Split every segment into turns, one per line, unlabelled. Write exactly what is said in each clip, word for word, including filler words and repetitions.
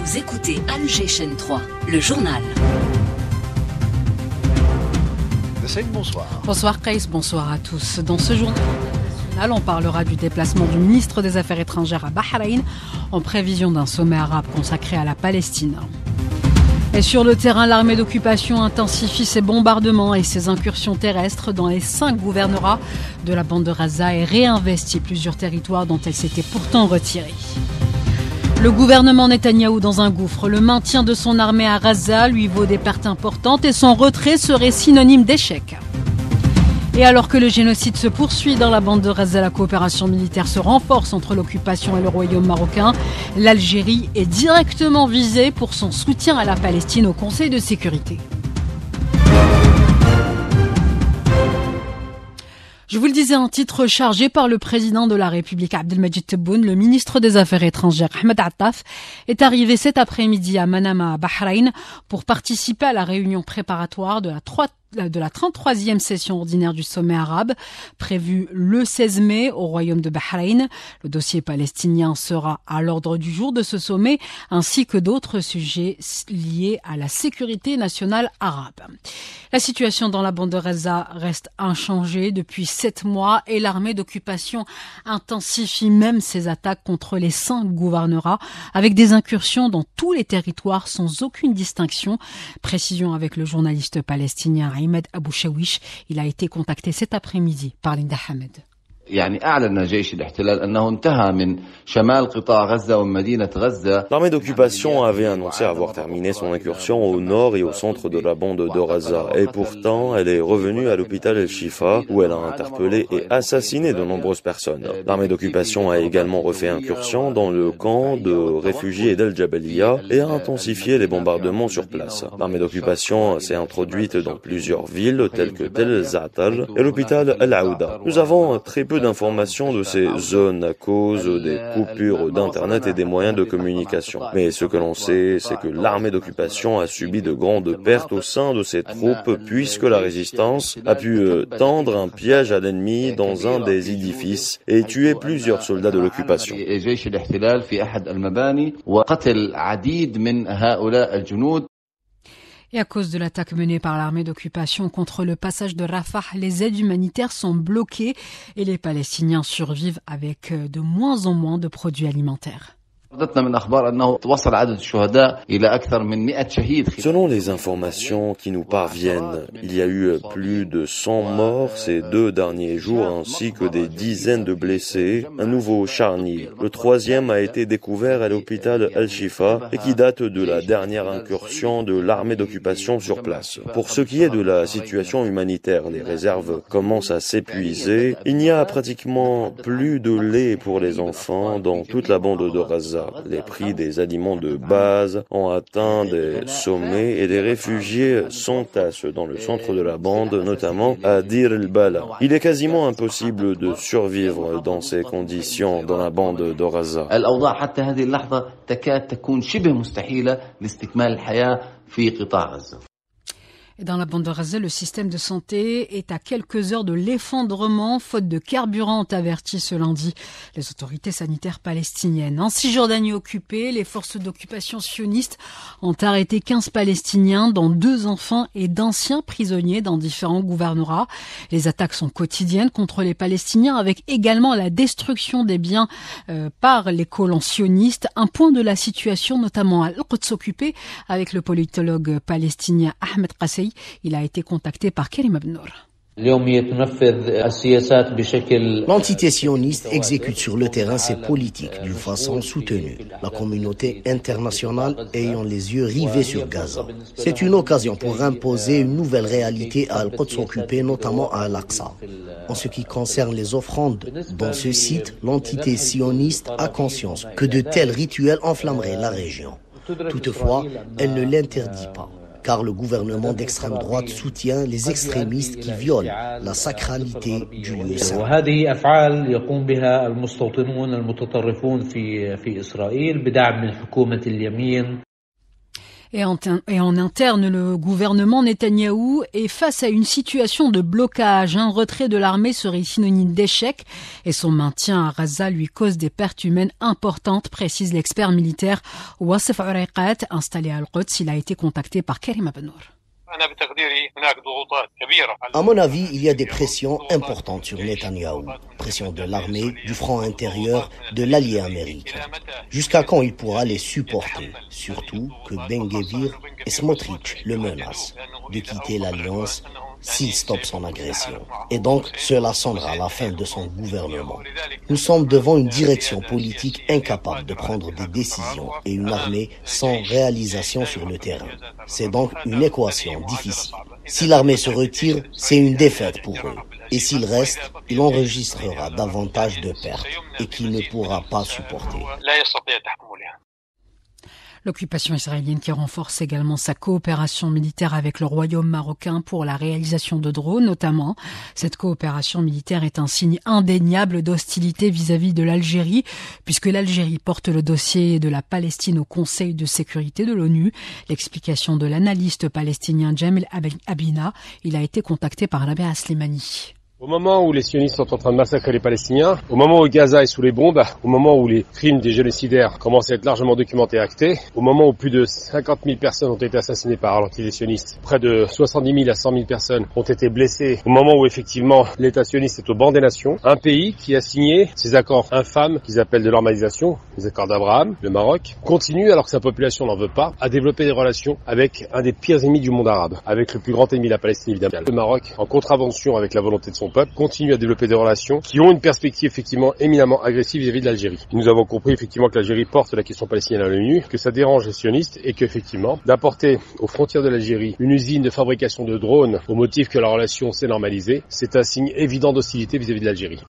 Vous écoutez Alger chaîne trois, le journal.
Bonsoir.
Bonsoir Kais, bonsoir à tous. Dans ce journal international, on parlera du déplacement du ministre des Affaires étrangères à Bahreïn en prévision d'un sommet arabe consacré à la Palestine. Et sur le terrain, l'armée d'occupation intensifie ses bombardements et ses incursions terrestres dans les cinq gouvernorats de la bande de Gaza et réinvestit plusieurs territoires dont elle s'était pourtant retirée. Le gouvernement Netanyahou dans un gouffre. Le maintien de son armée à Gaza lui vaut des pertes importantes et son retrait serait synonyme d'échec. Et alors que le génocide se poursuit dans la bande de Gaza, la coopération militaire se renforce entre l'occupation et le royaume marocain. L'Algérie est directement visée pour son soutien à la Palestine au Conseil de sécurité. Je vous le disais, un titre chargé par le président de la République Abdelmadjid Tebboune, le ministre des Affaires étrangères Ahmed Attaf est arrivé cet après-midi à Manama, à Bahreïn, pour participer à la réunion préparatoire de la trois de la trente-troisième session ordinaire du sommet arabe, prévue le seize mai au royaume de Bahreïn. Le dossier palestinien sera à l'ordre du jour de ce sommet, ainsi que d'autres sujets liés à la sécurité nationale arabe. La situation dans la bande de Gaza reste inchangée depuis sept mois et l'armée d'occupation intensifie même ses attaques contre les cinq gouvernorats, avec des incursions dans tous les territoires sans aucune distinction. Précision avec le journaliste palestinien Ahmed Abou Shawish. Il a été contacté cet après-midi par Linda Hamed.
L'armée d'occupation avait annoncé avoir terminé son incursion au nord et au centre de la bande de Gaza. Et pourtant, elle est revenue à l'hôpital El-Shifa où elle a interpellé et assassiné de nombreuses personnes. L'armée d'occupation a également refait incursion dans le camp de réfugiés d'El Jabalia et a intensifié les bombardements sur place. L'armée d'occupation s'est introduite dans plusieurs villes telles que Tel Zatar et l'hôpital El-Aouda. Nous avons très peu d'informations de ces zones à cause des coupures d'internet et des moyens de communication. Mais ce que l'on sait, c'est que l'armée d'occupation a subi de grandes pertes au sein de ses troupes puisque la résistance a pu tendre un piège à l'ennemi dans un des édifices et tuer plusieurs soldats de l'occupation.
Et à cause de l'attaque menée par l'armée d'occupation contre le passage de Rafah, les aides humanitaires sont bloquées et les Palestiniens survivent avec de moins en moins de produits alimentaires.
Selon les informations qui nous parviennent, il y a eu plus de cent morts ces deux derniers jours ainsi que des dizaines de blessés. Un nouveau charnier, le troisième, a été découvert à l'hôpital El-Shifa et qui date de la dernière incursion de l'armée d'occupation sur place. Pour ce qui est de la situation humanitaire, les réserves commencent à s'épuiser. Il n'y a pratiquement plus de lait pour les enfants dans toute la bande de Gaza. Les prix des aliments de base ont atteint des sommets et des réfugiés s'entassent dans le centre de la bande, notamment à Dir el-Bala. Il est quasiment impossible de survivre dans ces conditions dans la bande de Gaza.
Et dans la bande de Gaza, le système de santé est à quelques heures de l'effondrement, faute de carburant, ont averti ce lundi les autorités sanitaires palestiniennes. En Cisjordanie occupée, les forces d'occupation sionistes ont arrêté quinze Palestiniens, dont deux enfants et d'anciens prisonniers dans différents gouvernorats. Les attaques sont quotidiennes contre les Palestiniens, avec également la destruction des biens euh, par les colons sionistes. Un point de la situation, notamment à Al-Quds occupé, avec le politologue palestinien Ahmed Qassi. Il a été contacté par Karim Abnour.
L'entité sioniste exécute sur le terrain ses politiques d'une façon soutenue, la communauté internationale ayant les yeux rivés sur Gaza. C'est une occasion pour imposer une nouvelle réalité à Al-Quds occupé, notamment à Al-Aqsa. En ce qui concerne les offrandes dans ce site, l'entité sioniste a conscience que de tels rituels enflammeraient la région. Toutefois, elle ne l'interdit pas, car le gouvernement d'extrême droite soutient les extrémistes qui violent la sacralité du lieu saint.
Et en, et en interne, le gouvernement Netanyahou est face à une situation de blocage. Un retrait de l'armée serait synonyme d'échec et son maintien à Gaza lui cause des pertes humaines importantes, précise l'expert militaire Wassef Urayqat, installé à Al-Quds. Il a été contacté par Karim Abnour.
À mon avis, il y a des pressions importantes sur Netanyahou. Pression de l'armée, du front intérieur, de l'allié américain. Jusqu'à quand il pourra les supporter? Surtout que Ben-Gvir et Smotrich le menacent de quitter l'alliance s'il stoppe son agression. Et donc, cela sonnera la fin de son gouvernement. Nous sommes devant une direction politique incapable de prendre des décisions et une armée sans réalisation sur le terrain. C'est donc une équation difficile. Si l'armée se retire, c'est une défaite pour eux. Et s'il reste, il enregistrera davantage de pertes et qu'il ne pourra pas supporter.
L'occupation israélienne qui renforce également sa coopération militaire avec le royaume marocain pour la réalisation de drones notamment. Cette coopération militaire est un signe indéniable d'hostilité vis-à-vis de l'Algérie, puisque l'Algérie porte le dossier de la Palestine au Conseil de sécurité de l'ONU. L'explication de l'analyste palestinien Jamil Abina, il a été contacté par Rabia Slimani.
Au moment où les sionistes sont en train de massacrer les Palestiniens, au moment où Gaza est sous les bombes, au moment où les crimes des génocidaires commencent à être largement documentés et actés, au moment où plus de cinquante mille personnes ont été assassinées par les sionistes, près de soixante-dix mille à cent mille personnes ont été blessées, au moment où effectivement l'État sioniste est au banc des nations, un pays qui a signé ces accords infâmes qu'ils appellent de normalisation, les accords d'Abraham, le Maroc, continue, alors que sa population n'en veut pas, à développer des relations avec un des pires ennemis du monde arabe, avec le plus grand ennemi, la Palestine évidemment. Le Maroc, en contravention avec la volonté de son peuple, continue à développer des relations qui ont une perspective effectivement éminemment agressive vis-à-vis de l'Algérie. Nous avons compris effectivement que l'Algérie porte la question palestinienne à l'ONU, que ça dérange les sionistes et qu'effectivement d'apporter aux frontières de l'Algérie une usine de fabrication de drones au motif que la relation s'est normalisée, c'est un signe évident d'hostilité vis-à-vis de l'Algérie.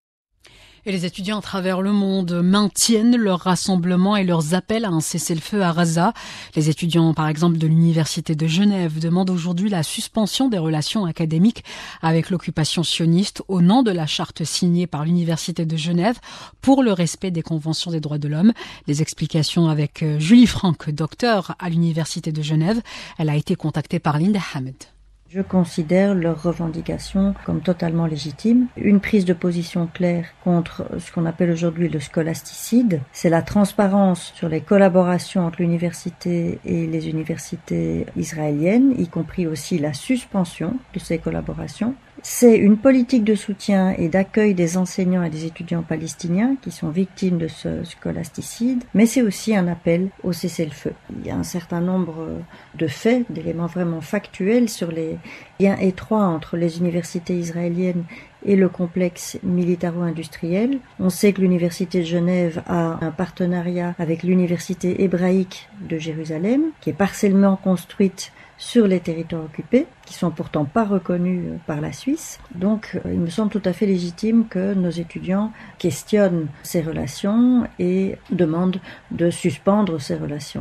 Et les étudiants à travers le monde maintiennent leurs rassemblements et leurs appels à un cessez-le-feu à Gaza. Les étudiants, par exemple, de l'Université de Genève demandent aujourd'hui la suspension des relations académiques avec l'occupation sioniste au nom de la charte signée par l'Université de Genève pour le respect des conventions des droits de l'homme. Les explications avec Julie Franck, docteur à l'Université de Genève. Elle a été contactée par Linda Hamed.
Je considère leurs revendications comme totalement légitimes. Une prise de position claire contre ce qu'on appelle aujourd'hui le scolasticide, c'est la transparence sur les collaborations entre l'université et les universités israéliennes, y compris aussi la suspension de ces collaborations. C'est une politique de soutien et d'accueil des enseignants et des étudiants palestiniens qui sont victimes de ce scolasticide, mais c'est aussi un appel au cessez-le-feu. Il y a un certain nombre de faits, d'éléments vraiment factuels sur les liens étroits entre les universités israéliennes et le complexe militaro-industriel. On sait que l'Université de Genève a un partenariat avec l'Université hébraïque de Jérusalem, qui est partiellement construite sur les territoires occupés, qui sont pourtant pas reconnus par la Suisse. Donc, il me semble tout à fait légitime que nos étudiants questionnent ces relations et demandent de suspendre ces relations.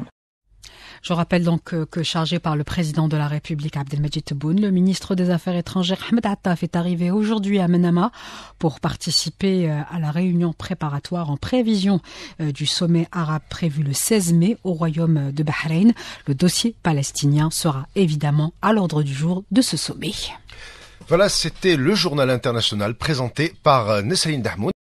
Je rappelle donc que, que chargé par le président de la République Abdelmajid Tebboune, le ministre des Affaires étrangères Ahmed Attaf est arrivé aujourd'hui à Manama pour participer à la réunion préparatoire en prévision du sommet arabe prévu le seize mai au royaume de Bahreïn. Le dossier palestinien sera évidemment à l'ordre du jour de ce sommet.
Voilà, c'était le journal international présenté par Nessaline Dahmoud.